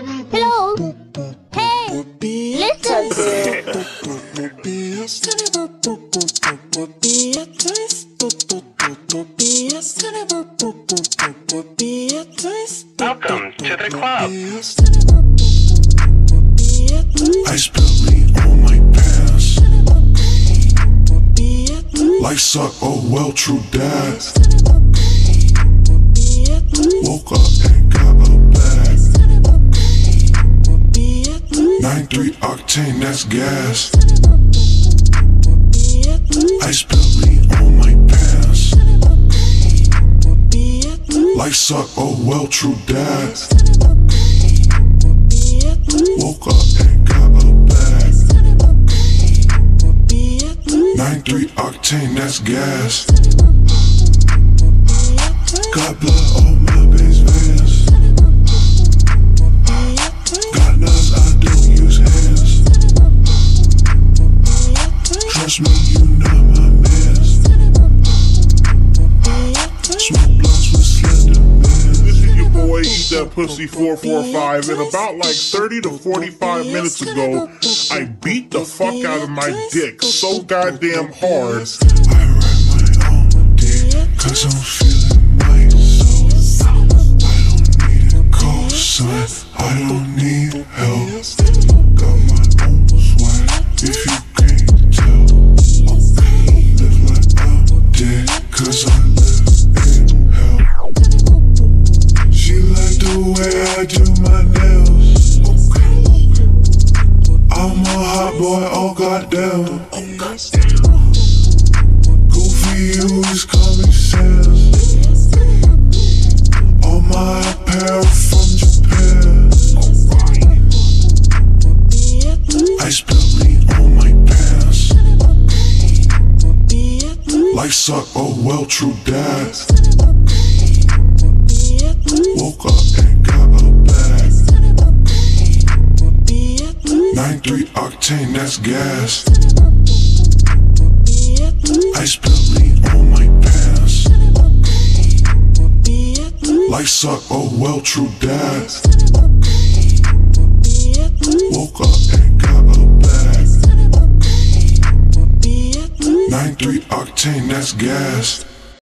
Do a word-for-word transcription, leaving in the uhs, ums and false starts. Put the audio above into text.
Hello. Hey, listen. Welcome to the club. I spilled lean on my pants. Life suck, oh well, true dad. Woke up and got a bag. ninety-three octane, that's gas. I spilled lean on my pants. Life suck, oh well, true dad. Woke up and got a bag. ninety-three octane, that's gas. Got blood on my base veins. Got nuts, I don't use hands. Trust me, you not my mans. Smoke blunts with slender man. This is your boy, Eat That Pussy four four five, and about like thirty to forty-five minutes ago, I beat the fuck out of my dick so goddamn hard. I ride my own dick, cause I'm feeling nice. So I don't need a cosign, I don't need help. Got my own swag, if you can't tell. Live like I'm dead, cause I live in hell. She like the way I do my nails. I'm a hot boy, oh goddamn. Goofy, you is comic sans. All my apparel from Japan. I spilled lean on my pants. Life suck, oh well, true dad. Woke up and got a bag. ninety-three octane, that's gas. I spilled lean on my pants. Life suck, oh well, true dad. Woke up and got a bag. ninety-three octane, that's gas.